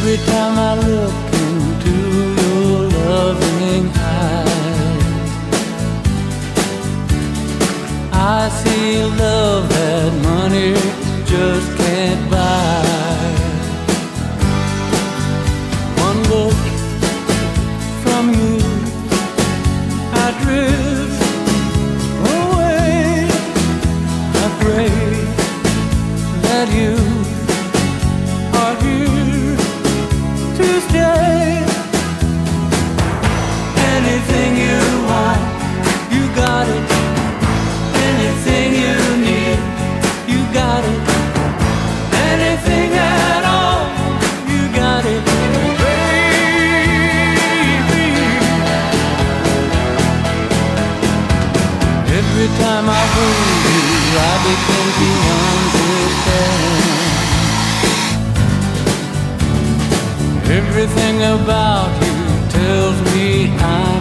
Every time I look into your loving eyes, I see love that money just can't buy. One look from you, I drift away. I pray that you are here to stay. Anything you want, you got it. Anything you need, you got it. Anything at all, you got it, baby. Every time I hold you, I begin to understand. Everything about you tells me I'm